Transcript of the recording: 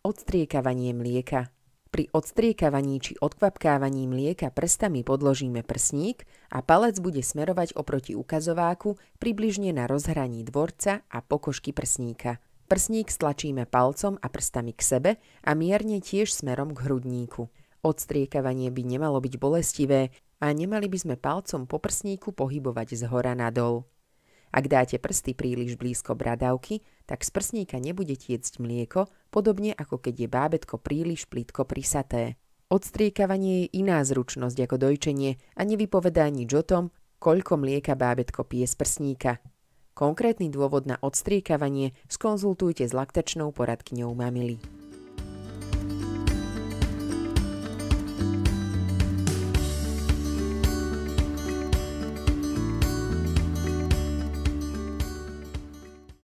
Odstriekavanie mlieka. Pri odstriekavaní či odkvapkávaní mlieka prstami podložíme prsník a palec bude smerovať oproti ukazováku približne na rozhraní dvorca a pokožky prsníka. Prsník stlačíme palcom a prstami k sebe a mierne tiež smerom k hrudníku. Odstriekavanie by nemalo byť bolestivé a nemali by sme palcom po prsníku pohybovať zhora nadol. Ak dáte prsty príliš blízko bradavky, tak z prsníka nebude tiecť mlieko, podobne ako keď je bábätko príliš plitko prisaté. Odstriekavanie je iná zručnosť ako dojčenie a nevypovedá nič o tom, koľko mlieka bábätko pije z prsníka. Konkrétny dôvod na odstriekavanie skonzultujte s laktačnou poradkyňou mamily.